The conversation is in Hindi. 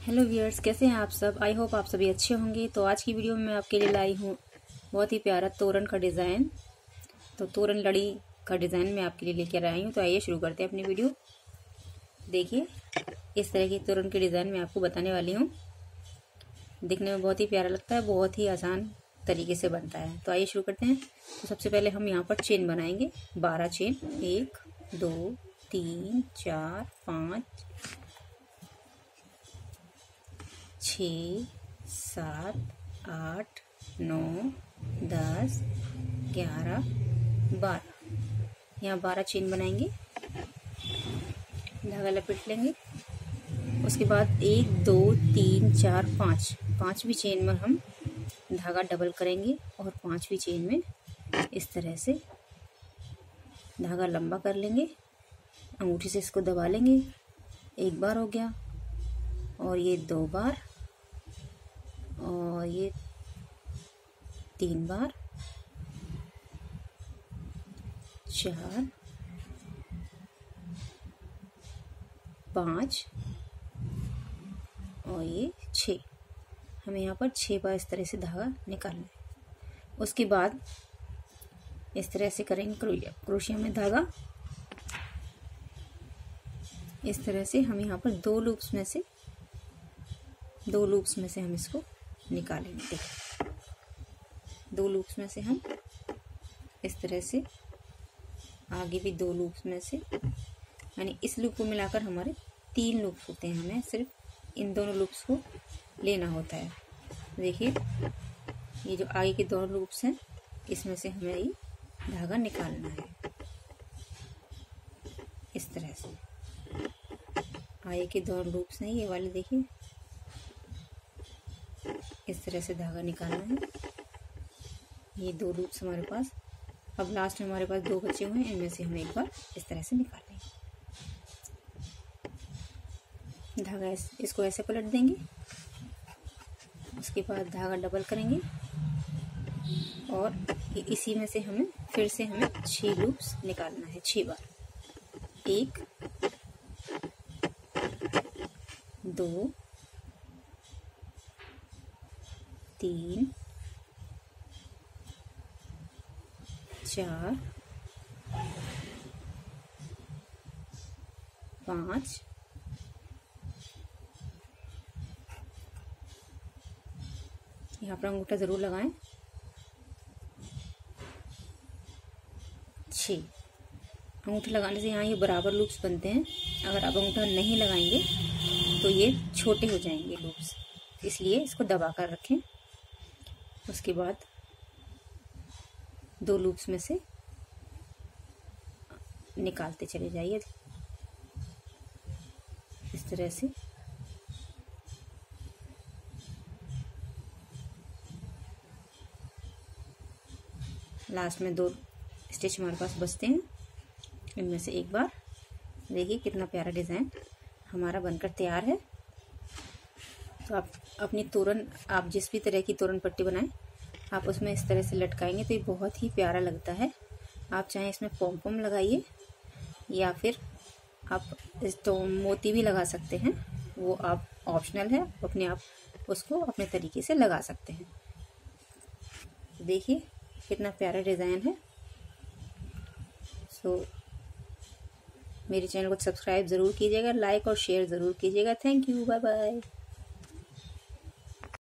हेलो व्यूअर्स, कैसे हैं आप सब। आई होप आप सभी अच्छे होंगे। तो आज की वीडियो में मैं आपके लिए लाई हूँ बहुत ही प्यारा तोरण का डिज़ाइन। तो तोरण लड़ी का डिज़ाइन मैं आपके लिए लेकर आई हूँ। तो आइए शुरू करते हैं अपनी वीडियो। देखिए, इस तरह की तोरण की डिज़ाइन मैं आपको बताने वाली हूँ। दिखने में बहुत ही प्यारा लगता है, बहुत ही आसान तरीके से बनता है। तो आइए शुरू करते हैं। तो सबसे पहले हम यहाँ पर चेन बनाएंगे, 12 चेन। 1 2 3 4 5 6 7 8 9 10 11 12। यहाँ 12 चेन बनाएंगे, धागा लपेट लेंगे। उसके बाद 1 2 3 4 5, पांचवी चेन में हम धागा डबल करेंगे और पांचवी चेन में इस तरह से धागा लंबा कर लेंगे। अंगूठी से इसको दबा लेंगे। एक बार हो गया, और ये 2 बार, और ये 3 बार, 4 5 और ये 6। हमें यहाँ पर 6 बार इस तरह से धागा निकालना है। उसके बाद इस तरह से करेंगे क्रोशिया में धागा। इस तरह से हम यहाँ पर 2 लूप्स में से हम इसको निकालेंगे। देखिए, 2 लूप्स में से हम इस तरह से, आगे भी 2 लूप्स में से, यानी इस लूप को मिलाकर हमारे 3 लूप्स होते हैं। हमें सिर्फ इन दोनों लूप्स को लेना होता है। देखिए, ये जो आगे के 2 लूप्स हैं, इसमें से हमें ये धागा निकालना है। इस तरह से आगे के 2 लूप्स हैं, ये वाले देखिए, इस तरह से धागा निकालना है। ये 2 लूप्स हमारे पास, अब लास्ट में हमारे पास 2 बचे हुए हैं। इनमें से हम एक बार इस तरह से निकाल लेंगे। धागा इसको ऐसे पलट देंगे। उसके बाद धागा डबल करेंगे और इसी में से हमें फिर से 6 लूप्स निकालना है, 6 बार। 1 2 3 4 5 यहाँ पर अंगूठा जरूर लगाएं। 6 अंगूठे लगाने से यहाँ ये बराबर लूप्स बनते हैं। अगर आप अंगूठा नहीं लगाएंगे तो ये छोटे हो जाएंगे लूप्स, इसलिए इसको दबा कर रखें। उसके बाद 2 लूप्स में से निकालते चले जाइए इस तरह से। लास्ट में 2 स्टिच हमारे पास बचते हैं, इनमें से एक बार। देखिए कितना प्यारा डिज़ाइन हमारा बनकर तैयार है। तो आप अपनी तोरण, आप जिस भी तरह की तोरण पट्टी बनाएं, आप उसमें इस तरह से लटकाएंगे तो ये बहुत ही प्यारा लगता है। आप चाहें इसमें पॉम पॉम लगाइए, या फिर आप इस तो मोती भी लगा सकते हैं, वो आप ऑप्शनल है, अपने आप उसको अपने तरीके से लगा सकते हैं। देखिए कितना प्यारा डिज़ाइन है। सो मेरे चैनल को सब्सक्राइब ज़रूर कीजिएगा, लाइक और शेयर ज़रूर कीजिएगा। Thank you, bye bye.